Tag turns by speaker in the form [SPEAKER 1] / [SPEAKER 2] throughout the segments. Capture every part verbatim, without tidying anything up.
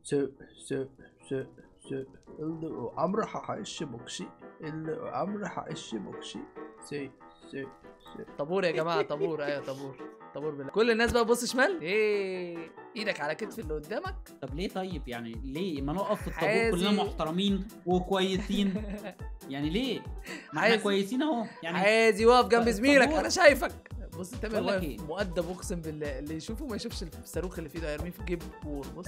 [SPEAKER 1] سو سو سو سو اللي عمرو حعيش بوكشي اللي عمرو حعيش بوكشي سي سي سي. طابور يا جماعه، طابور. ايوه طابور طابور بالله. كل الناس بقى بص شمال. ايه ايدك على كتف اللي قدامك.
[SPEAKER 2] طب ليه طيب يعني ليه ما نقف في الطابور كلنا محترمين وكويسين؟ يعني ليه؟ ما احنا كويسين اهو يعني.
[SPEAKER 1] عادي واقف جنب زميلك، انا شايفك. بص تامر واقف مؤدب اقسم بالله، اللي يشوفه ما يشوفش الصاروخ اللي في ايده هيرميه في جيب بور. بص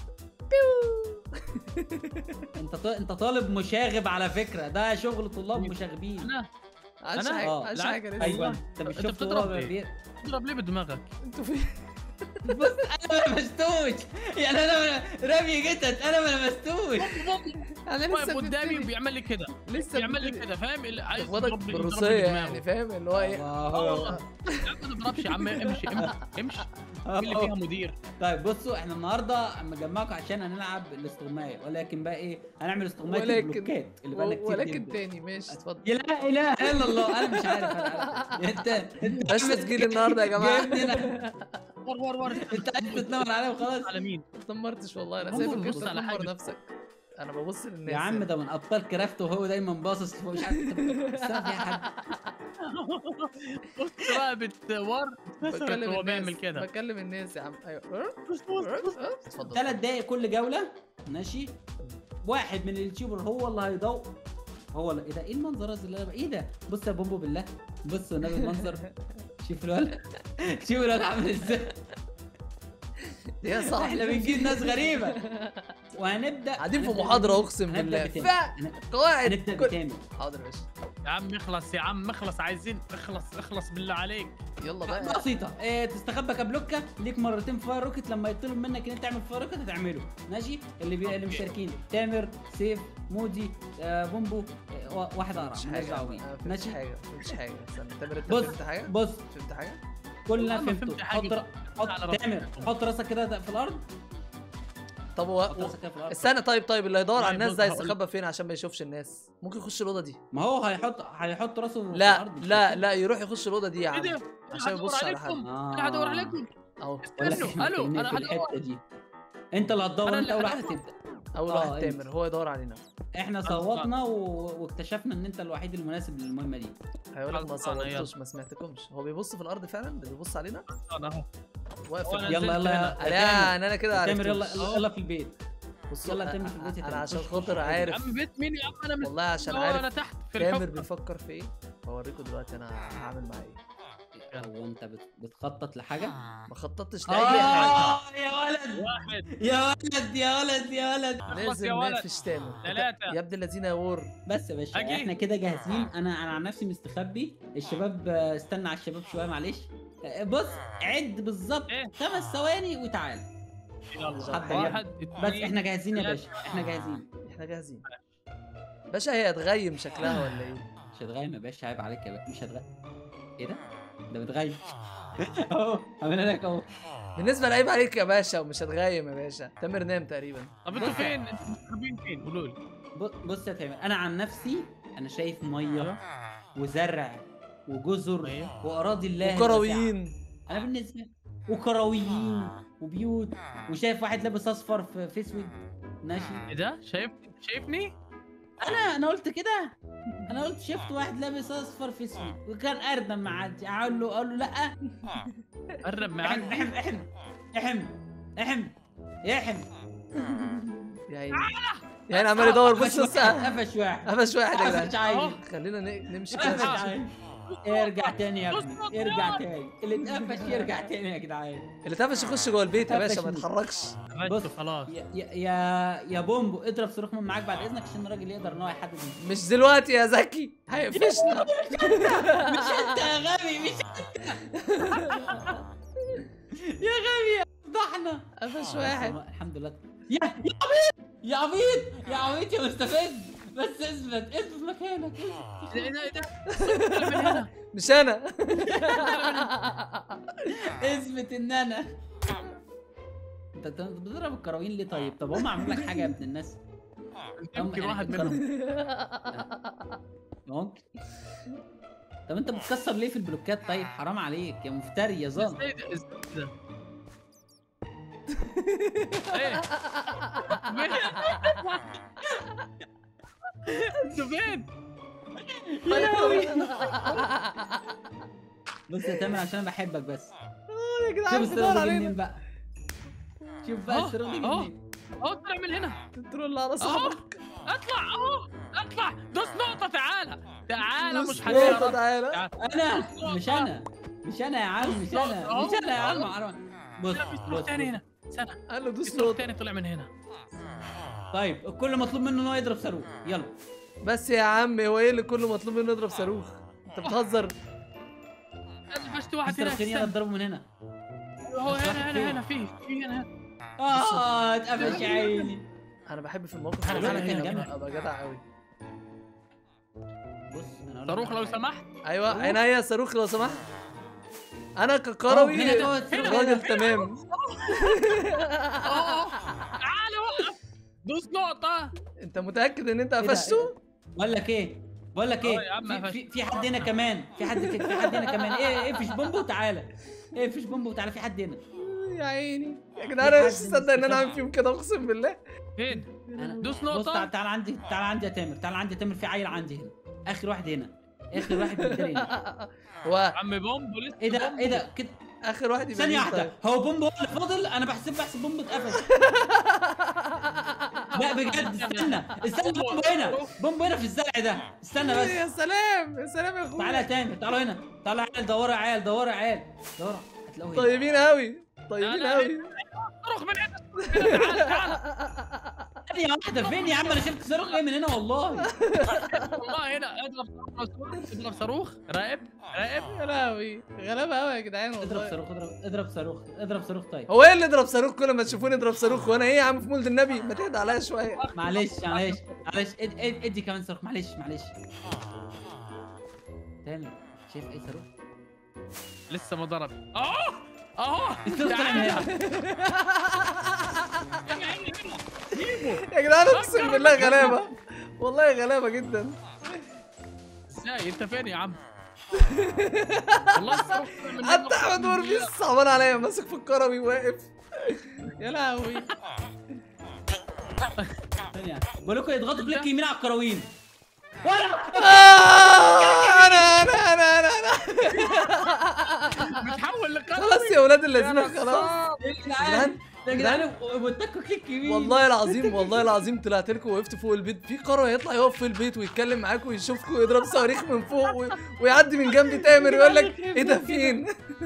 [SPEAKER 2] انت انت طالب مشاغب على فكره، ده شغل طلاب مشاغبين.
[SPEAKER 3] انا
[SPEAKER 1] انا حاجه عايز حاجه لسه.
[SPEAKER 2] ايوه انت مش شفت
[SPEAKER 3] بتضرب ليه؟ بتضرب ليه بدماغك؟
[SPEAKER 1] انتوا فين؟
[SPEAKER 2] بص انا ما لمستوش يعني، انا رامي جتت، انا ما لمستوش.
[SPEAKER 1] انا
[SPEAKER 3] واقف قدامي وبيعمل لي كده،
[SPEAKER 1] لسه
[SPEAKER 3] بيعمل لي كده، فاهم؟ اللي عايز
[SPEAKER 1] يضرب بالروسيه يعني، فاهم اللي هو ايه.
[SPEAKER 3] اه ما تضربش يا عم، امشي امشي امشي. مين اللي فيها مدير؟
[SPEAKER 2] طيب بصوا احنا النهارده مجمعكم عشان هنلعب الاستغمايه، ولكن بقى ايه، هنعمل استغمايه البلوكات اللي بقى كتير.
[SPEAKER 1] ولكن تاني ماشي اتفضل.
[SPEAKER 2] لا اله الا الله، انا مش عارف. انا انت انت
[SPEAKER 1] مش تسجيل النهارده يا جماعه.
[SPEAKER 3] ور ور ور
[SPEAKER 2] انت عايز تتنمر عليا وخلاص.
[SPEAKER 3] على مين؟
[SPEAKER 1] ما اتنمرتش والله، انا سايبك انت تنمر نفسك. انا ببص للناس
[SPEAKER 2] يا عم، ده من ابطال كرافت وهو دايما باصص فوق، مش عارف استنى يا حاج.
[SPEAKER 3] بص بقى بتور
[SPEAKER 1] بكلم
[SPEAKER 3] هو بيعمل كده.
[SPEAKER 1] بكلم الناس يا عم. ايوه
[SPEAKER 2] اتفضل. ثلاث دقايق كل جوله ماشي. واحد من اليوتيوبر هو اللي هيضوء. هو اللي... ايه ده؟ ايه المنظر اللي انا ايه ده؟ بص يا بومبو بالله، بص النبي المنظر. شوف الولد، شوف الولد عامل ازاي
[SPEAKER 1] يا صاحبي.
[SPEAKER 2] احنا بنجيب ناس غريبه وهنبدا
[SPEAKER 1] قاعدين في محاضره اقسم بالله. قواعد
[SPEAKER 2] هنبدا بتامر.
[SPEAKER 1] حاضر يا باشا.
[SPEAKER 3] يا عم اخلص يا عم اخلص، عايزين اخلص اخلص بالله عليك.
[SPEAKER 1] يلا بقى.
[SPEAKER 2] بسيطه. إيه، تستخبى كبلوكه ليك مرتين فاير روكت، لما يطلب منك ان انت تعمل فاير روكت هتعمله ماشي. اللي بي... اللي مشاركين تامر، سيف، مودي، آه، بومبو، آه، واحد اقرع
[SPEAKER 1] مش حاجه
[SPEAKER 2] ماشي.
[SPEAKER 1] حاجه مش حاجه. استنى تامر، انت
[SPEAKER 2] بص
[SPEAKER 1] فهمت حاجه؟
[SPEAKER 2] بص
[SPEAKER 1] فهمت حاجه؟
[SPEAKER 2] كلنا فهمتوا. حط حط تامر، حط راسك كده في الارض.
[SPEAKER 1] طب هو استنى. طيب طيب اللي هيدور على الناس ده هيستخبى فين عشان ما يشوفش الناس؟ ممكن يخش الاوضه دي.
[SPEAKER 2] ما هو هيحط هيحط راسه في
[SPEAKER 1] لا
[SPEAKER 2] الارض.
[SPEAKER 1] لا لا يروح يخش الاوضه دي يا عم عشان
[SPEAKER 3] هدور
[SPEAKER 1] يبص على حد.
[SPEAKER 3] عليكم. انا هدور عليكم
[SPEAKER 1] اهو.
[SPEAKER 3] استنوا. الو انا
[SPEAKER 2] في الحته دي. انت اللي هتدور، انت اول واحد هتبدا.
[SPEAKER 1] اول واحد تامر هو يدور علينا.
[SPEAKER 2] احنا صوتنا و... واكتشفنا ان انت الوحيد المناسب للمهمه دي.
[SPEAKER 1] هيقول لك ما صوتوش، ما سمعتكمش. هو بيبص في الارض فعلا، بيبص علينا.
[SPEAKER 3] انا اهو
[SPEAKER 1] واقف.
[SPEAKER 2] يلا يلا
[SPEAKER 1] يا انا كده
[SPEAKER 2] تامر، يلا يلا في البيت.
[SPEAKER 1] بص
[SPEAKER 2] يلا تامر في البيت.
[SPEAKER 1] انا عشان خاطر عارف.
[SPEAKER 3] يا عم بيت مين يا عم؟ انا
[SPEAKER 1] والله عشان عارف
[SPEAKER 3] انا تحت في
[SPEAKER 1] تامر بيفكر في ايه. هوريكم دلوقتي انا هعمل معاه ايه.
[SPEAKER 2] هو انت بتخطط لحاجه؟
[SPEAKER 1] ما خططتش لاي
[SPEAKER 2] حاجه.
[SPEAKER 3] واحد
[SPEAKER 2] يا ولد
[SPEAKER 3] واحد
[SPEAKER 2] يا ولد يا ولد يا ولد.
[SPEAKER 1] لازم نقفش تامر.
[SPEAKER 3] ثلاثة
[SPEAKER 1] يا ابن الذين يا وور.
[SPEAKER 2] بس يا باشا احنا كده جاهزين. انا انا عن نفسي مستخبي. الشباب استنى على الشباب شويه معلش. بص عد بالظبط خمس ثواني وتعال.
[SPEAKER 3] يلا واحد
[SPEAKER 2] بس احنا جاهزين يا باشا، احنا جاهزين
[SPEAKER 1] احنا جاهزين باشا. هي هتغيم شكلها ولا ايه؟
[SPEAKER 2] مش هتغيم يا باشا، عيب عليك يا باشا. مش هتغيم. ايه ده؟ ده بتغيم اهو. عملنا لك اهو.
[SPEAKER 1] بالنسبه لعيب عليك يا باشا ومش هتغيم يا باشا. تامر نام تقريبا.
[SPEAKER 3] طب انتوا فين؟ انتوا مستخبيين فين؟ قولوا لي.
[SPEAKER 2] بص يا تامر، انا عن نفسي انا شايف ميه وزرع وجزر واراضي الله
[SPEAKER 1] وكرويين.
[SPEAKER 2] انا بالنسبه وكرويين وبيوت، وشايف واحد لابس اصفر في اسود ماشي.
[SPEAKER 3] ايه ده؟ شايف شايفني؟
[SPEAKER 2] انا انا قلت كده. انا قلت شفت واحد لابس اصفر في اسود وكان اردم معدي. اقول له اقول له لا.
[SPEAKER 3] قرب معاك.
[SPEAKER 2] احم احم احم احم احم
[SPEAKER 1] يا عيني يا عيني عمال يدور. بص بص
[SPEAKER 2] قفش واحد
[SPEAKER 1] قفش واحد يا
[SPEAKER 2] جدعان.
[SPEAKER 1] خلينا نمشي كده.
[SPEAKER 2] ارجع تاني يا ابني، ارجع تاني. اللي اتقفش يرجع تاني يا جدعان.
[SPEAKER 1] اللي اتقفش يخش جوه البيت يا باشا، ما يتحركش.
[SPEAKER 3] بص خلاص.
[SPEAKER 2] يا يا يا بومبو اضرب صاروخ من معاك بعد اذنك عشان الراجل يقدر ان هو يحدد.
[SPEAKER 1] مش دلوقتي يا زكي، هيقفشنا.
[SPEAKER 2] مش انت يا غبي، مش انت يا غبي يا فضحنا.
[SPEAKER 1] قفش واحد.
[SPEAKER 2] الحمد لله. يا يا عبيط يا عبيط يا عبيط يا مستفز. بس اثبت اثبت مكانك.
[SPEAKER 3] ايه ده ايه ده؟
[SPEAKER 1] مش انا.
[SPEAKER 2] اثبت ان انا. انت بتضرب الكراوين ليه طيب؟ طب هم عملوا لك حاجه يا ابن الناس؟
[SPEAKER 3] يمكن واحد منهم.
[SPEAKER 2] ممكن. طب انت بتكسر ليه في البلوكات طيب؟ حرام عليك يا مفتري يا ظالم.
[SPEAKER 3] ازاي ده؟ ازاي ده؟ ايه؟ فين؟
[SPEAKER 2] يا لهوي. بص يا تامر عشان انا بحبك بس.
[SPEAKER 1] يا
[SPEAKER 2] شوف
[SPEAKER 1] جدعان
[SPEAKER 2] الصاروخ
[SPEAKER 1] بتدور
[SPEAKER 2] ده جه
[SPEAKER 1] علينا.
[SPEAKER 2] منين بقى. شوف بقى
[SPEAKER 3] أهو،
[SPEAKER 2] الصاروخ ده جه
[SPEAKER 3] أهو.
[SPEAKER 2] منين.
[SPEAKER 3] اهو طلع من هنا.
[SPEAKER 1] ترول على
[SPEAKER 3] اهو
[SPEAKER 1] صاحبك.
[SPEAKER 3] اطلع اهو اطلع دوس نقطة. تعالى تعالى
[SPEAKER 1] دوس
[SPEAKER 3] مش
[SPEAKER 1] نقطة،
[SPEAKER 3] هتعرف.
[SPEAKER 1] تعالى.
[SPEAKER 2] انا مش انا مش انا يا عم مش انا
[SPEAKER 3] أهو.
[SPEAKER 2] مش انا يا عم حرام. بص
[SPEAKER 3] لا، في
[SPEAKER 2] بص
[SPEAKER 3] صاروخ تاني
[SPEAKER 2] بص.
[SPEAKER 3] هنا. سنة
[SPEAKER 1] قال له
[SPEAKER 3] في
[SPEAKER 1] دوس
[SPEAKER 3] صاروخ
[SPEAKER 1] نقطة.
[SPEAKER 3] تاني طلع من هنا.
[SPEAKER 2] طيب الكل مطلوب منه ان هو يضرب صاروخ يلا.
[SPEAKER 1] بس يا عم هو ايه اللي كله مطلوب منه يضرب صاروخ؟ انت بتهزر؟
[SPEAKER 3] انا فشت
[SPEAKER 2] في
[SPEAKER 3] واحد هنا.
[SPEAKER 2] صاروخين يلا اضربه من هنا.
[SPEAKER 3] هو هنا هنا هنا في في هنا.
[SPEAKER 2] اه اتقفش يا عيني.
[SPEAKER 1] انا بحب في الموقف
[SPEAKER 3] تعالى،
[SPEAKER 1] اللي
[SPEAKER 3] تعالى
[SPEAKER 1] زي
[SPEAKER 3] هنا،
[SPEAKER 1] كده
[SPEAKER 3] جنبي.
[SPEAKER 1] ابقى جدع قوي.
[SPEAKER 2] بص انا أقول لك
[SPEAKER 3] صاروخ
[SPEAKER 2] على
[SPEAKER 3] لو
[SPEAKER 2] حاجة.
[SPEAKER 3] سمحت.
[SPEAKER 1] ايوه عينيا صاروخ لو سمحت. انا
[SPEAKER 2] أهو،
[SPEAKER 1] ككروي
[SPEAKER 2] هنا ده هو الصاروخ
[SPEAKER 1] راجل
[SPEAKER 2] هنا.
[SPEAKER 1] تمام.
[SPEAKER 3] اه تعالى وقف. دوس نقطة.
[SPEAKER 1] انت متاكد ان انت
[SPEAKER 2] إيه ده؟
[SPEAKER 1] قفشته؟
[SPEAKER 2] بقول لك ايه بقول لك
[SPEAKER 3] اه
[SPEAKER 2] ايه
[SPEAKER 3] يا عم
[SPEAKER 2] في,
[SPEAKER 3] قفشت.
[SPEAKER 2] في, في حد هنا كمان في حد في حد هنا كمان ايه ايه فيش بومبو تعالى ايه فيش بومبو تعالى في حد هنا.
[SPEAKER 1] يا عيني يا جدعان انا مش مصدق ان انا عامل فيهم كده اقسم بالله.
[SPEAKER 3] فين؟
[SPEAKER 2] انا
[SPEAKER 3] دوس
[SPEAKER 2] بص
[SPEAKER 3] نقطة.
[SPEAKER 2] تعال تعال عندي تعال عندي يا تامر تعال عندي يا تامر في عيل عندي هنا اخر واحد هنا اخر واحد بالدري هنا.
[SPEAKER 1] هو
[SPEAKER 3] عم بومبو لسه.
[SPEAKER 2] ايه ده
[SPEAKER 3] بومبو.
[SPEAKER 2] ايه ده كده
[SPEAKER 1] اخر واحد يبقى
[SPEAKER 2] ثانية
[SPEAKER 1] مين
[SPEAKER 2] واحدة
[SPEAKER 1] طيب؟
[SPEAKER 2] هو بومبو هو اللي فاضل انا بحسب بحسب بومبو اتقفش. لا بجد استنى استنى بومبو هنا بومبو هنا في الزرع ده استنى بس.
[SPEAKER 1] يا سلام يا سلام يا
[SPEAKER 2] تعالى يا
[SPEAKER 1] اخويا.
[SPEAKER 2] تامر تعالوا هنا تعالوا يا عيال دوروا يا عيال دوروا يا عيال دوروا هتلاقوه هنا.
[SPEAKER 1] طيبين قوي طيبين
[SPEAKER 3] لا،
[SPEAKER 1] قوي.
[SPEAKER 3] صاروخ من هنا. تعالى تعالى.
[SPEAKER 2] ثانية واحدة فين يا عم انا شفت صاروخ جاي من هنا والله.
[SPEAKER 3] والله هنا اضرب صاروخ. اضرب صاروخ. راقب راقب.
[SPEAKER 1] يا لهوي غلابه قوي يا جدعان
[SPEAKER 2] اضرب
[SPEAKER 1] والله.
[SPEAKER 2] صاروخ اضرب اضرب صاروخ اضرب صاروخ طيب.
[SPEAKER 1] هو ايه اللي يضرب صاروخ؟ كل ما تشوفوني اضرب صاروخ وانا ايه يا عم في مولد النبي؟ ما تهدى عليا شويه.
[SPEAKER 2] معلش معلش معلش اد- اد- ادي كمان صاروخ معلش معلش. تاني شايف اي صاروخ؟
[SPEAKER 3] لسه ما ضرب. اهو اهو.
[SPEAKER 2] الصاروخ طالع من هنا.
[SPEAKER 1] يا جدعان اقسم بالله غلابه والله غلابه جدا.
[SPEAKER 3] ازاي انت فين يا عم؟ والله الصاروخ طلع من هنا.
[SPEAKER 1] حتى احمد وربيس صعبان عليا ماسك في الكروي واقف. يا لهوي.
[SPEAKER 2] ثانية بقول لكم اضغطوا كليك يمين على الكراوين. ولا
[SPEAKER 1] آه، انا انا انا انا انا
[SPEAKER 3] بتحول لقلب.
[SPEAKER 1] خلاص يا ولاد الذين خلاص.
[SPEAKER 2] يا
[SPEAKER 1] جدعان،
[SPEAKER 2] جدعان يا جدعان وتكوا كليك يمين.
[SPEAKER 1] والله العظيم والله العظيم طلعت لكم وقفت فوق البيت في قروي يطلع يقف في البيت ويتكلم معاكم ويشوفكم ويضرب صواريخ من فوق و... ويعدي من جنب تامر ويقول لك ايه ده فين؟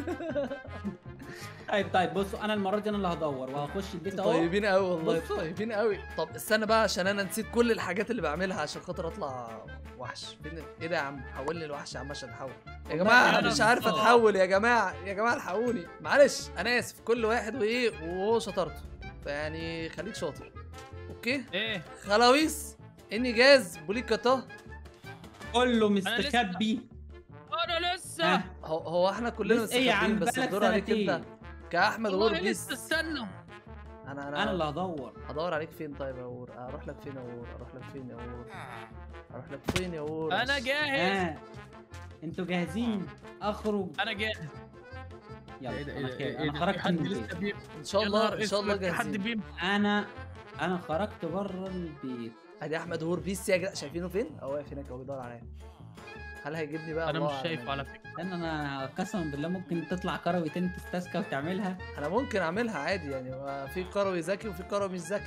[SPEAKER 2] طيب طيب بصوا انا المره دي انا اللي هدور وهخش البيت اهو.
[SPEAKER 1] طيبين قوي والله
[SPEAKER 2] بصوا.
[SPEAKER 1] طيبين قوي. طب استنى بقى عشان انا نسيت كل الحاجات اللي بعملها عشان خاطر اطلع وحش. فين ال- ايه ده يا عم؟ حولني الوحش يا عم عشان اتحول. يا جماعه
[SPEAKER 3] أنا
[SPEAKER 1] انا مش عارف
[SPEAKER 3] مصاب.
[SPEAKER 1] اتحول يا جماعه يا جماعه الحقوني معلش انا اسف كل واحد وايه وهو شطارته فيعني خليك شاطر. اوكي
[SPEAKER 3] ايه
[SPEAKER 1] خلاويص اني جاز بوليكاتا.
[SPEAKER 2] كله
[SPEAKER 3] لسه-
[SPEAKER 2] مستخبي.
[SPEAKER 3] انا لسه.
[SPEAKER 2] ها
[SPEAKER 1] هو هو احنا كلنا
[SPEAKER 2] لسه ايه يا عم
[SPEAKER 1] مستخبيين بس
[SPEAKER 2] بقالك
[SPEAKER 1] الدور عليك انت
[SPEAKER 2] سنتين.
[SPEAKER 1] كاحمد
[SPEAKER 3] والله
[SPEAKER 1] وربيس.
[SPEAKER 3] لسه استنى.
[SPEAKER 1] انا انا
[SPEAKER 2] انا اللي هدور.
[SPEAKER 1] هدور عليك فين طيب يا اور؟ اروح لك فين يا اور؟ اروح لك فين يا اور؟ اروح لك فين يا اور؟
[SPEAKER 3] انا جاهز.
[SPEAKER 2] ها انتوا جاهزين اخرج؟
[SPEAKER 3] انا جاهز.
[SPEAKER 2] يلا
[SPEAKER 3] ايه ده
[SPEAKER 2] انا
[SPEAKER 3] ايه ده
[SPEAKER 2] خير.
[SPEAKER 3] ايه
[SPEAKER 2] انا
[SPEAKER 3] ده؟
[SPEAKER 2] خرجت
[SPEAKER 3] في حد
[SPEAKER 2] من
[SPEAKER 3] لسه
[SPEAKER 2] البيت.
[SPEAKER 3] بيب.
[SPEAKER 1] ان شاء
[SPEAKER 3] يا
[SPEAKER 1] الله
[SPEAKER 3] نهار
[SPEAKER 1] ان شاء الله
[SPEAKER 3] اسود، في حد
[SPEAKER 1] جاهزين.
[SPEAKER 3] بيب.
[SPEAKER 2] انا انا خرجت بره البيت.
[SPEAKER 1] ادي احمد وربيس يا جدع شايفينه فين؟ هو واقف هناك هو بيدور عليا. هل هيجيبني بقى؟
[SPEAKER 3] انا
[SPEAKER 1] الله
[SPEAKER 3] مش
[SPEAKER 1] أعلم.
[SPEAKER 3] شايفه على فكره.
[SPEAKER 2] لان انا قسما بالله ممكن تطلع كروي تاني تستسكى وتعملها.
[SPEAKER 1] انا ممكن اعملها عادي يعني هو في كروي ذكي وفي كروي مش ذكي.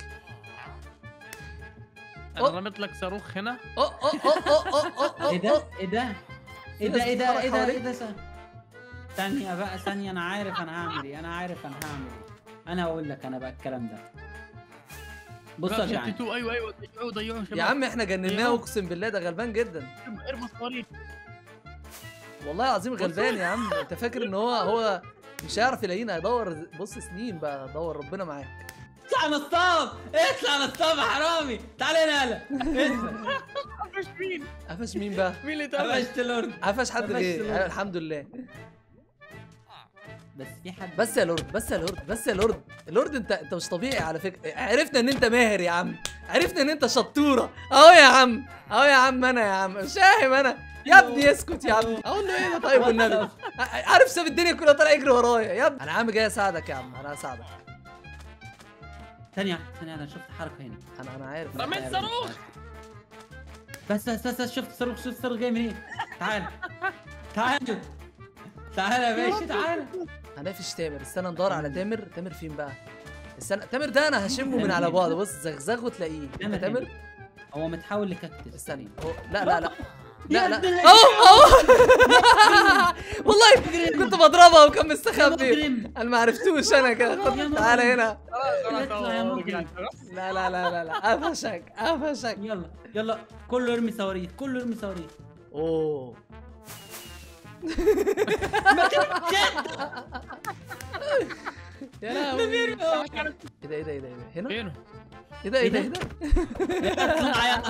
[SPEAKER 3] انا
[SPEAKER 1] أوه.
[SPEAKER 3] رميت لك صاروخ هنا.
[SPEAKER 1] أوه أوه أوه أوه أوه أوه
[SPEAKER 2] ايه ده ايه ده ايه ده
[SPEAKER 1] ناس
[SPEAKER 2] ايه ده ايه ده
[SPEAKER 1] بتتحرك
[SPEAKER 2] ايه ده ثانية. ثانية بقى ثانية انا عارف انا هعمل ايه انا عارف انا هعمل ايه. انا هقول لك انا بقى الكلام ده. بصوا يا
[SPEAKER 3] لا،
[SPEAKER 2] جدعان
[SPEAKER 3] شتتوه. ايوه ايوه ضيعوه ضيعوه شباب.
[SPEAKER 1] يا عم احنا جنناه
[SPEAKER 3] أيوه.
[SPEAKER 1] اقسم بالله ده غلبان جدا.
[SPEAKER 3] ارمي- ارمي صواريخ.
[SPEAKER 1] والله العظيم غلبان يا عم انت فاكر ان هو هو مش هيعرف يلاقينا هيدور بص سنين بقى دور ربنا معاك.
[SPEAKER 2] اطلع نصاب اطلع نصاب يا حرامي تعال هنا يلا اطلع.
[SPEAKER 3] قفش مين؟
[SPEAKER 1] قفش مين بقى؟
[SPEAKER 3] مين اللي اتقفش؟
[SPEAKER 2] قفشت لورد.
[SPEAKER 1] قفش حد
[SPEAKER 2] قفشت
[SPEAKER 1] غير
[SPEAKER 2] لورد.
[SPEAKER 1] أيوة الحمد لله.
[SPEAKER 2] بس في حد
[SPEAKER 1] بس يا لورد بس يا لورد بس يا لورد اللورد انت انت مش طبيعي على فكره. عرفنا ان انت ماهر يا عم عرفنا ان انت شطوره اهو يا عم اهو يا عم انا يا عم مش فاهم انا يا ابني اسكت يا عم اقول له ايه ده طيب والنبي عارف ساب الدنيا كلها طالع يجري ورايا يا ابني. انا يا عم جاي اساعدك يا عم انا هساعدك.
[SPEAKER 2] ثانية ثانية انا شفت حركة هنا.
[SPEAKER 1] انا انا عارف
[SPEAKER 3] رميت صاروخ.
[SPEAKER 2] بس بس بس شفت الصاروخ، شفت الصاروخ جاي منين؟ تعال تعال تعال يا باشا تعال.
[SPEAKER 1] هنقفش تامر، استنى ندور على تامر. تامر فين بقى؟ استنى، تامر ده انا هشمه من على بعد. بص زغزغه تلاقيه. انت تامر؟
[SPEAKER 2] هو متحول لكاكتس.
[SPEAKER 1] استنى هو لا لا لا
[SPEAKER 2] يا
[SPEAKER 1] لا
[SPEAKER 2] ابن
[SPEAKER 1] لا
[SPEAKER 2] ال-
[SPEAKER 1] اهو اهو والله كنت بضربها وكان مستخبي.
[SPEAKER 2] مجرم.
[SPEAKER 1] انا ما عرفتوش انا كده.
[SPEAKER 2] يا
[SPEAKER 1] خد
[SPEAKER 2] مجرم.
[SPEAKER 1] تعالى هنا.
[SPEAKER 2] اطلع يا مجرم.
[SPEAKER 1] لا لا لا لا لا قفشك قفشك.
[SPEAKER 2] يلا يلا كله ارمي صواريخ، كله ارمي صواريخ.
[SPEAKER 1] اوه يا لهوي. ايه ده ايه ده ايه ده هنا؟
[SPEAKER 3] فينه؟
[SPEAKER 1] ايه ده ايه ده ايه ده؟
[SPEAKER 2] اطلع يا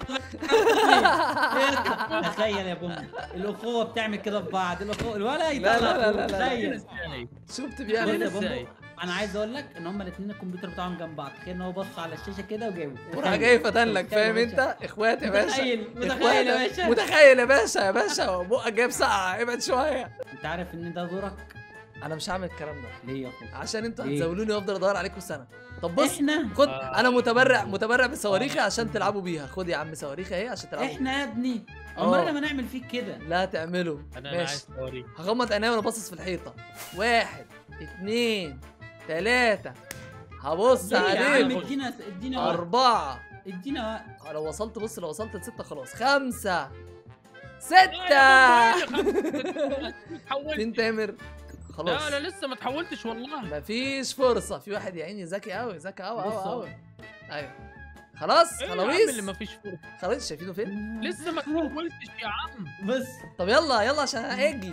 [SPEAKER 2] تخيل يا بوم، الاخوه بتعمل كده في بعض، الاخوه الولا يطلع.
[SPEAKER 1] لا لا لا لا.
[SPEAKER 2] تخيل.
[SPEAKER 3] ازاي؟
[SPEAKER 1] شفت
[SPEAKER 2] بص
[SPEAKER 1] بيعمل
[SPEAKER 2] يا
[SPEAKER 1] ايه؟
[SPEAKER 2] بومبو، انا عايز اقول لك ان هما الاثنين الكمبيوتر بتاعهم جنب بعض، تخيل ان هو بص على الشاشه كده وجاوب.
[SPEAKER 1] وراح جاي فتن لك، فاهم انت؟ اخوات يا باشا.
[SPEAKER 2] متخيل متخيل
[SPEAKER 1] إخوات.
[SPEAKER 2] يا باشا.
[SPEAKER 1] متخيل يا باشا يا باشا. بقك جايب ساعة، ابعد شوية.
[SPEAKER 2] انت عارف ان ده دورك؟
[SPEAKER 1] انا مش هعمل الكلام ده
[SPEAKER 2] ليه يا اخويا؟
[SPEAKER 1] عشان انتوا
[SPEAKER 2] ليه؟
[SPEAKER 1] هتزاولوني وافضل ادور عليكم سنة. طب بص
[SPEAKER 2] احنا
[SPEAKER 1] خد، انا متبرع متبرع بصواريخي عشان تلعبوا بيها. خد يا عم صواريخي اهي عشان تلعبوا.
[SPEAKER 2] احنا يا ابني
[SPEAKER 1] اه.
[SPEAKER 2] عمرنا ما نعمل فيك كده.
[SPEAKER 1] لا تعملوا.
[SPEAKER 3] انا انا
[SPEAKER 1] ماشي،
[SPEAKER 3] عايز اوريك.
[SPEAKER 1] هغمض عينيا وانا باصص في الحيطة. واحد اتنين تلاتة. هبص
[SPEAKER 2] ليه يا عم؟
[SPEAKER 1] عليكم.
[SPEAKER 2] ادينا ادينا وقت،
[SPEAKER 1] أربعة.
[SPEAKER 2] ادينا وقت.
[SPEAKER 1] لو وصلت، بص لو وصلت لستة خلاص. خمسة ستة.
[SPEAKER 3] تحولت.
[SPEAKER 1] فين تامر؟ خلاص
[SPEAKER 3] لا انا لسه ما تحولتش والله.
[SPEAKER 1] مفيش فرصة. في واحد يا عيني ذكي قوي، ذكي قوي
[SPEAKER 2] بص
[SPEAKER 1] قوي
[SPEAKER 2] اهو.
[SPEAKER 1] قوي. ايوه خلاص
[SPEAKER 3] ايه يا عم اللي
[SPEAKER 1] خلاويص.
[SPEAKER 3] ما فيش فرصه؟
[SPEAKER 1] خلاص شايفينه فين؟
[SPEAKER 3] لسه ما تحولتش يا عم.
[SPEAKER 2] بص
[SPEAKER 1] طب يلا يلا عشان اجي.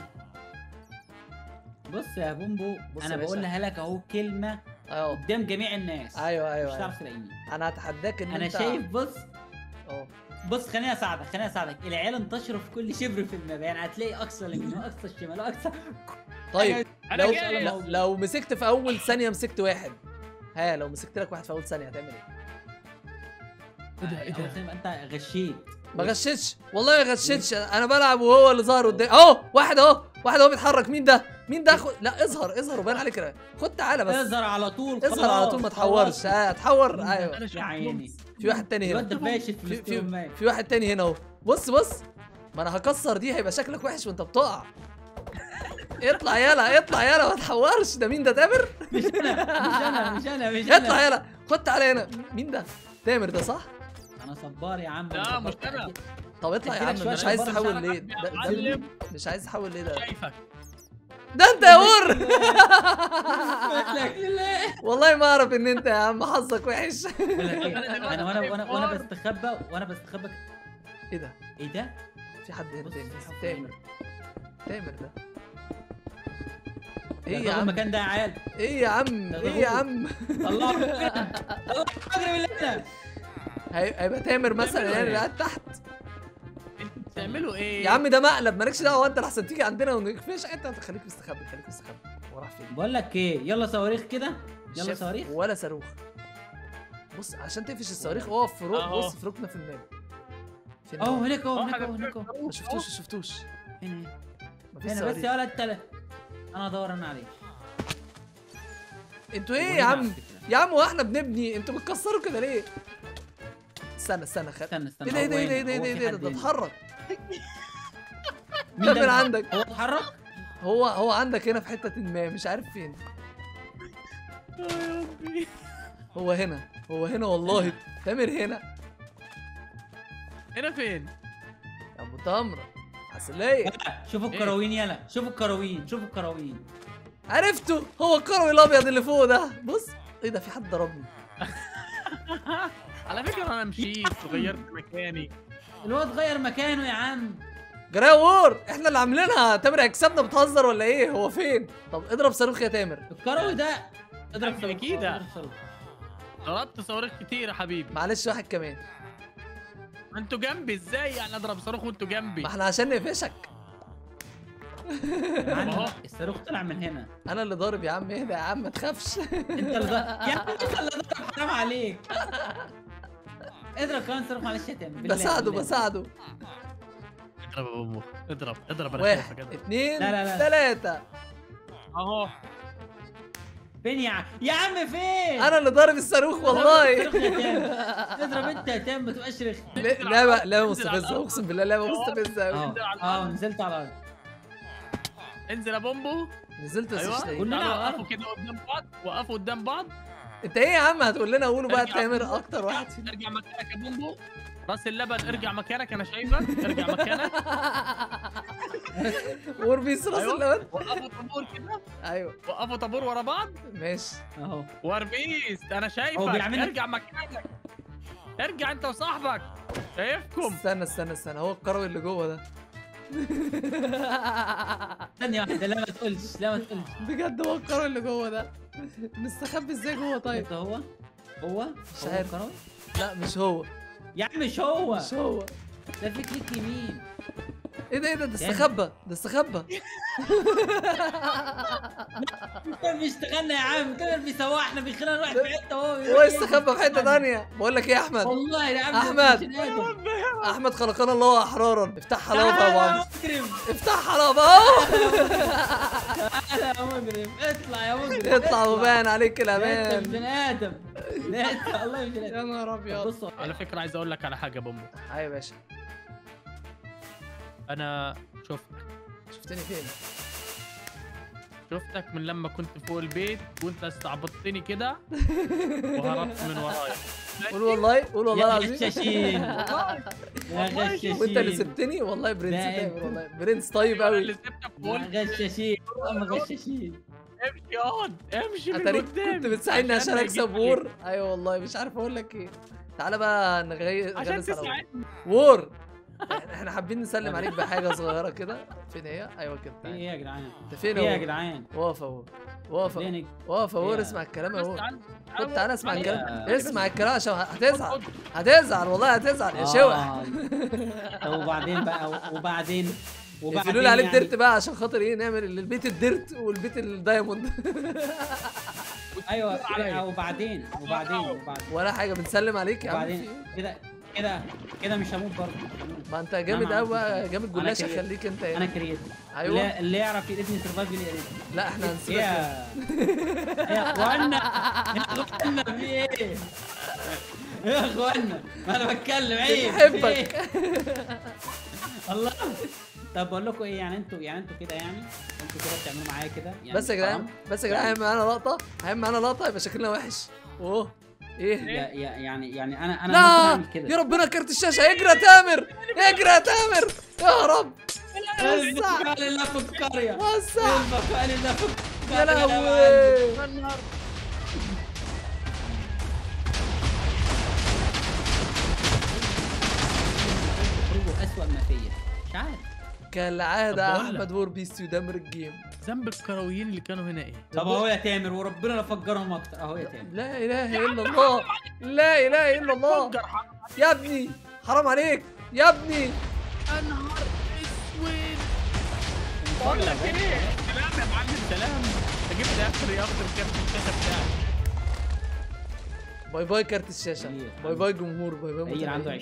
[SPEAKER 2] بص يا بومبو،
[SPEAKER 1] بص
[SPEAKER 2] انا
[SPEAKER 1] يا باشا.
[SPEAKER 2] بقولها لك اهو كلمه
[SPEAKER 1] اهو.
[SPEAKER 2] قدام جميع الناس.
[SPEAKER 1] ايوه
[SPEAKER 2] مش
[SPEAKER 1] ايوه
[SPEAKER 2] هتعرف
[SPEAKER 1] أيوة.
[SPEAKER 2] تلاقيني.
[SPEAKER 1] انا هتحداك ان
[SPEAKER 2] انا
[SPEAKER 1] انت
[SPEAKER 2] شايف. بص
[SPEAKER 1] اهو.
[SPEAKER 2] بص خليني اساعدك، خليني اساعدك. العيال انتشروا في كل شبر في الماب، يعني هتلاقي اقصى اليمين واقصى الشمال واقصى.
[SPEAKER 1] طيب
[SPEAKER 3] انا
[SPEAKER 1] لو
[SPEAKER 3] جاي.
[SPEAKER 1] لو, لو مسكت في اول ثانية مسكت واحد. ها لو مسكت لك واحد في اول ثانية هتعمل ايه؟
[SPEAKER 3] ايه ده ايه
[SPEAKER 2] أول
[SPEAKER 3] ده؟
[SPEAKER 2] ثانية يبقى انت غشيت.
[SPEAKER 1] ما غشتش والله ما غشتش. انا بلعب وهو اللي ظهر قدامي اهو. واحد اهو، واحد اهو بيتحرك. مين ده؟ مين ده؟ خد... لا اظهر اظهر وبان عليك كده. خد تعالى بس.
[SPEAKER 2] اظهر على طول.
[SPEAKER 1] اظهر على طول ما تحورش. ها تحور. ايوه.
[SPEAKER 3] انا شفت
[SPEAKER 2] يا عيني
[SPEAKER 1] في واحد تاني هنا.
[SPEAKER 2] الواد ده فاشل في
[SPEAKER 1] في في,
[SPEAKER 2] الاستغماية.
[SPEAKER 1] في واحد تاني هنا اهو. بص بص، ما انا هكسر دي هيبقى شكلك وحش وانت بتقع. اطلع يلا اطلع يلا ما تحورش. ده مين ده؟ تامر؟
[SPEAKER 2] مش انا مش انا مش انا مش انا.
[SPEAKER 1] اطلع يلا. خد تعالى هنا. مين ده؟ تامر ده صح؟
[SPEAKER 2] انا صبار يا عم.
[SPEAKER 3] لا، مش أنا.
[SPEAKER 1] طب اطلع يا
[SPEAKER 2] اديلك
[SPEAKER 1] عم.
[SPEAKER 2] شوية
[SPEAKER 1] مش عايز
[SPEAKER 2] أخبار
[SPEAKER 1] تحول
[SPEAKER 2] مش
[SPEAKER 1] ليه؟
[SPEAKER 3] عارف
[SPEAKER 1] ده
[SPEAKER 3] يا
[SPEAKER 1] ده
[SPEAKER 3] معلم.
[SPEAKER 1] مش عايز تحول ليه ده؟
[SPEAKER 3] شايفك.
[SPEAKER 1] ده انت يا ور.
[SPEAKER 2] لك لله.
[SPEAKER 1] والله ما اعرف ان انت يا عم حظك وحش.
[SPEAKER 2] بقول لك ايه، انا وانا وانا وانا بستخبى وانا بستخبى.
[SPEAKER 1] ايه ده؟
[SPEAKER 2] ايه ده؟
[SPEAKER 1] في حد هنا
[SPEAKER 2] بص،
[SPEAKER 1] تاني.
[SPEAKER 2] في حد
[SPEAKER 1] تامر. تامر ده
[SPEAKER 2] ايه
[SPEAKER 1] ايه يا عم؟
[SPEAKER 2] المكان ده يا عيال؟
[SPEAKER 1] ايه يا عم؟
[SPEAKER 2] ده
[SPEAKER 1] ايه يا
[SPEAKER 2] غرور.
[SPEAKER 1] عم؟
[SPEAKER 2] الله الله اجري من هنا.
[SPEAKER 1] هي- هيبقى تامر مثلا
[SPEAKER 3] بتعملوا
[SPEAKER 1] يعني
[SPEAKER 3] ايه؟
[SPEAKER 1] اللي قاعد تحت.
[SPEAKER 3] انتوا بتعملوا ايه؟
[SPEAKER 1] يا عم ده مقلب مالكش دعوه. انت لحسن تيجي عندنا ونقفش. انت خليك مستخبي خليك مستخبي. هو راح فين؟
[SPEAKER 2] بقول لك ايه، يلا صواريخ كده.
[SPEAKER 1] مش
[SPEAKER 2] يلا
[SPEAKER 1] شايف
[SPEAKER 2] صواريخ.
[SPEAKER 1] ولا صاروخ. بص عشان تقفش الصواريخ اقف في ركن.
[SPEAKER 3] اهو.
[SPEAKER 1] بص في ركنه في الماب. فين
[SPEAKER 2] اهو
[SPEAKER 1] هو؟
[SPEAKER 2] هناك اهو
[SPEAKER 3] اه،
[SPEAKER 2] هناك
[SPEAKER 3] حاجة
[SPEAKER 2] اهو هناك اهو.
[SPEAKER 1] ما شفتوش ما شفتوش.
[SPEAKER 2] هنا
[SPEAKER 1] مفيش
[SPEAKER 2] هنا بس
[SPEAKER 1] صواريخ.
[SPEAKER 2] يا ولد تلا. انا ادور انا عليه.
[SPEAKER 1] انتوا ايه
[SPEAKER 2] وهنا
[SPEAKER 1] يا
[SPEAKER 2] على
[SPEAKER 1] عم؟
[SPEAKER 2] فكرة.
[SPEAKER 1] يا عم هو احنا بنبني انتوا بتكسروا كده ليه؟ استنى استنى خل...
[SPEAKER 2] استنى استنى.
[SPEAKER 1] ايه ده ايه
[SPEAKER 2] هو
[SPEAKER 1] ده ايه
[SPEAKER 2] هنا،
[SPEAKER 1] ده ايه
[SPEAKER 2] هو
[SPEAKER 1] ده
[SPEAKER 2] في
[SPEAKER 1] ايه ده
[SPEAKER 2] حد
[SPEAKER 1] ده
[SPEAKER 2] هنا.
[SPEAKER 1] اتحرك.
[SPEAKER 2] مين ده
[SPEAKER 1] من
[SPEAKER 2] اللي-
[SPEAKER 1] عندك.
[SPEAKER 2] هو اتحرك؟
[SPEAKER 1] هو هو عندك هنا في حتة ما مش عارف فين.
[SPEAKER 3] يا ربي.
[SPEAKER 1] هو هنا هو هنا والله. تامر هنا.
[SPEAKER 3] هنا فين؟
[SPEAKER 1] يا ابو تمرة عسلية.
[SPEAKER 2] شوفوا
[SPEAKER 3] إيه؟
[SPEAKER 2] الكراوين يلا، شوفوا الكراوين، شوفوا الكراوين.
[SPEAKER 1] عرفته. هو الكروي الابيض اللي فوق ده. بص ايه ده؟ في حد ضربني.
[SPEAKER 3] على فكره انا مشيت وغيرت مكاني.
[SPEAKER 2] الواد غير مكانه يا عم.
[SPEAKER 1] جراور احنا اللي عاملينها. تامر هيكسبنا. بتهزر ولا ايه؟ هو فين؟ طب اضرب صاروخ يا تامر.
[SPEAKER 2] الكروي ده اضرب صاروخ.
[SPEAKER 3] أكيد.
[SPEAKER 2] اضرب صاروخ.
[SPEAKER 3] ضربت صواريخ كتير يا حبيبي.
[SPEAKER 1] معلش واحد كمان.
[SPEAKER 3] ما انتوا جنبي ازاي يعني اضرب صاروخ وانتوا جنبي؟
[SPEAKER 1] ما احنا عشان نقفشك.
[SPEAKER 2] يا معلم،
[SPEAKER 3] أهو.
[SPEAKER 2] الصاروخ طلع من هنا.
[SPEAKER 1] انا اللي ضارب يا عم. اهدى يا عم ما تخافش.
[SPEAKER 2] انت اللي ضرب يا عم، انت اللي ضرب، حرام عليك. اضرب كمان صاروخ معلش يا تامر. بالله،
[SPEAKER 1] بساعده
[SPEAKER 2] بالله.
[SPEAKER 1] بساعده.
[SPEAKER 3] اضرب يا امه. اضرب اضرب انا
[SPEAKER 1] واحد
[SPEAKER 3] شايفك اضرب.
[SPEAKER 1] اتنين
[SPEAKER 2] لا، لا، لا.
[SPEAKER 1] تلاتة.
[SPEAKER 3] اهو.
[SPEAKER 2] فين يا عم يا عم فين؟
[SPEAKER 1] انا اللي ضارب الصاروخ والله.
[SPEAKER 2] اضرب انت يا تام ما تبقاش رخم.
[SPEAKER 1] لعبه لعبه مستفزه اقسم بالله، لعبه مستفزه قوي.
[SPEAKER 2] اه اه نزلت على الارض.
[SPEAKER 3] انزل يا بومبو.
[SPEAKER 1] نزلت بس
[SPEAKER 3] ايوه
[SPEAKER 1] مش لاقي.
[SPEAKER 2] كلنا على
[SPEAKER 3] تعالوا
[SPEAKER 2] الارض.
[SPEAKER 3] وقفوا كده قدام بعض، وقفوا قدام بعض.
[SPEAKER 1] انت ايه يا عم هتقول لنا قولوا بقى
[SPEAKER 3] ارجع
[SPEAKER 1] تامر
[SPEAKER 3] بومبو.
[SPEAKER 1] اكتر واحد فينا.
[SPEAKER 3] ارجع مكانك يا بومبو. راس اللبن ارجع مكانك، انا شايفك. ارجع مكانك.
[SPEAKER 1] وربيس راس
[SPEAKER 3] أيوة.
[SPEAKER 1] اللبن.
[SPEAKER 3] وقفوا طابور كده.
[SPEAKER 1] ايوه
[SPEAKER 3] وقفوا طابور ورا بعض.
[SPEAKER 1] ماشي.
[SPEAKER 2] اهو
[SPEAKER 3] وربيس انا
[SPEAKER 2] هو
[SPEAKER 3] شايفك.
[SPEAKER 2] بيعمل لك-
[SPEAKER 3] ارجع مكانك. ارجع انت وصاحبك. شايفكم.
[SPEAKER 1] استنى استنى استنى، هو الكروي اللي جوه ده.
[SPEAKER 2] ثانية واحدة لا ما تقولش لا ما تقولش.
[SPEAKER 1] بجد هو الكروي اللي جوه ده. مستخبي ازاي جوه طيب؟
[SPEAKER 2] انت هو هو
[SPEAKER 1] مش
[SPEAKER 2] هو
[SPEAKER 1] عارف.
[SPEAKER 2] الكروي؟
[SPEAKER 1] لا مش هو
[SPEAKER 2] يا عم مش هو
[SPEAKER 1] مش هو.
[SPEAKER 2] ده في كليك يمين.
[SPEAKER 1] ايه ده ايه ده ده استخبى ده استخبى.
[SPEAKER 2] كان بيشتغلنا يا عم، كان بيسوحنا بيخلينا نروح في حتة وهو
[SPEAKER 1] هو استخبى في حته ثانيه. بقول لك ايه يا احمد؟
[SPEAKER 2] والله يا عم
[SPEAKER 1] أحمد.
[SPEAKER 2] مش آدم.
[SPEAKER 1] احمد خلقنا الله احرارا. افتح حلاوه يا ابو عمرو.
[SPEAKER 2] مجرم
[SPEAKER 1] افتح حلاوه اهو.
[SPEAKER 2] تعالى يا مجرم اطلع يا مجرم
[SPEAKER 1] اطلع وبان عليك
[SPEAKER 2] انت
[SPEAKER 1] الامان.
[SPEAKER 2] بني ادم لا انت والله مش بني
[SPEAKER 1] يا
[SPEAKER 2] ادم.
[SPEAKER 1] نهار ابيض.
[SPEAKER 2] بص
[SPEAKER 3] على فكره عايز اقول لك على حاجه يا بومبو.
[SPEAKER 1] ايوه يا باشا.
[SPEAKER 3] انا شفتك
[SPEAKER 1] شفتني فين؟
[SPEAKER 3] شفتك من لما كنت فوق البيت وانت استعبطتني كده وهربت من ورايا.
[SPEAKER 1] قول والله قول والله
[SPEAKER 2] يا
[SPEAKER 1] العظيم.
[SPEAKER 2] غشاشين يا غشاشين
[SPEAKER 1] وانت اللي سبتني والله. برنس
[SPEAKER 2] لا،
[SPEAKER 1] تامر
[SPEAKER 2] انت.
[SPEAKER 1] والله. برنس طيب
[SPEAKER 3] انا
[SPEAKER 1] قوي.
[SPEAKER 3] اللي سبتك
[SPEAKER 2] يا
[SPEAKER 3] وقلت
[SPEAKER 2] غشاشين هم غشاشين.
[SPEAKER 3] امشي اقعد امشي من
[SPEAKER 1] اتاريك
[SPEAKER 3] قدامي.
[SPEAKER 1] كنت بتساعدني عشان
[SPEAKER 3] ما
[SPEAKER 1] اكسب
[SPEAKER 3] يجيش
[SPEAKER 1] وور. ايوه والله مش عارف اقول لك ايه. تعالى بقى نغير
[SPEAKER 3] عشان
[SPEAKER 1] نغلس على
[SPEAKER 3] تساعدني.
[SPEAKER 1] وور. احنا حابين نسلم عليك بحاجه صغيره كده. فين هي؟ ايوه كده.
[SPEAKER 2] في ايه يا جدعان؟
[SPEAKER 1] انت فين
[SPEAKER 2] ايه يا
[SPEAKER 1] يا
[SPEAKER 2] جدعان؟
[SPEAKER 1] واقف اهو. واقف اهو.
[SPEAKER 2] لينك
[SPEAKER 1] واقف اهو.
[SPEAKER 2] إيه؟
[SPEAKER 1] اسمع الكلام
[SPEAKER 3] بس
[SPEAKER 1] اهو.
[SPEAKER 3] تعال-
[SPEAKER 1] خد تعالى اسمع
[SPEAKER 3] تعال-
[SPEAKER 1] الكلام.
[SPEAKER 2] يا-
[SPEAKER 1] اسمع الكلام عشان هتزعل. هتزعل والله هتزعل يا شوح.
[SPEAKER 2] آه. طب وبعدين بقى وبعدين وبعدين
[SPEAKER 1] يقفلوا لي عليه
[SPEAKER 2] يعني-
[SPEAKER 1] الديرت بقى عشان خاطر ايه نعمل البيت الديرت والبيت الدايموند.
[SPEAKER 2] ايوه إيه، وبعدين وبعدين وبعدين
[SPEAKER 1] ولا حاجه بنسلم عليك يا عم.
[SPEAKER 2] وبعدين كده كده كده مش هموت برضه.
[SPEAKER 1] ما انت جامد
[SPEAKER 2] أنا
[SPEAKER 1] قوي بقى.
[SPEAKER 2] عارف.
[SPEAKER 1] جامد
[SPEAKER 2] أنا
[SPEAKER 1] جلاشه.
[SPEAKER 2] كريت.
[SPEAKER 1] خليك انت
[SPEAKER 2] انا
[SPEAKER 1] ايه.
[SPEAKER 2] كريت.
[SPEAKER 1] ايوه.
[SPEAKER 2] اللي, اللي يعرف يقتني سرفايف يقتني.
[SPEAKER 1] لا احنا
[SPEAKER 2] ايه
[SPEAKER 1] هنسيبك.
[SPEAKER 2] يا يا اخوانا يا اخوانا في ايه؟ يا اخوانا ما انا بتكلم عيب في
[SPEAKER 1] بحبك.
[SPEAKER 2] إيه؟ الله. طب بقول لكم ايه يعني انتوا يعني انتوا كده يعني انتوا كده بتعملوا معايا كده يعني
[SPEAKER 1] بس يا جدعان
[SPEAKER 2] حرام؟
[SPEAKER 1] بس يا جدعان هيعمل معانا لقطه. هيعمل معانا لقطه يبقى شكلنا وحش. اوه ايه.
[SPEAKER 2] يا يا يعني يعني انا انا ممكن
[SPEAKER 1] لا
[SPEAKER 2] اعمل كده.
[SPEAKER 1] يا ربنا كارت الشاشه. اجري يا تامر. اجري يا تامر. يا رب. وسع
[SPEAKER 2] البقاء لله في القريه.
[SPEAKER 1] وسع.
[SPEAKER 2] البقاء لله في
[SPEAKER 1] يا
[SPEAKER 2] القريه.
[SPEAKER 1] لهوي.
[SPEAKER 2] خروجه اسوأ ما فيا مش عارف.
[SPEAKER 1] كالعاده
[SPEAKER 3] طب بقول لك.
[SPEAKER 1] احمد ووربيس يدمر الجيم.
[SPEAKER 3] ذنب الكرويين اللي كانوا هنا ايه؟
[SPEAKER 2] طب اهو يا تامر وربنا لا فجرهم اكتر اهو يا تامر.
[SPEAKER 1] لا اله الا الله. لا اله الا الله.
[SPEAKER 3] فجر حرام.
[SPEAKER 1] يا ابني حرام عليك يا ابني.
[SPEAKER 3] يا نهار اسود. بقول لك ايه؟ سلام يا معلم سلام. انت جبت اخر يا اخر كارت الشاشه بتاعك.
[SPEAKER 1] باي باي كارت الشاشه.
[SPEAKER 2] إيه.
[SPEAKER 1] باي باي جمهور. باي باي
[SPEAKER 2] هي عنده
[SPEAKER 1] متابعين.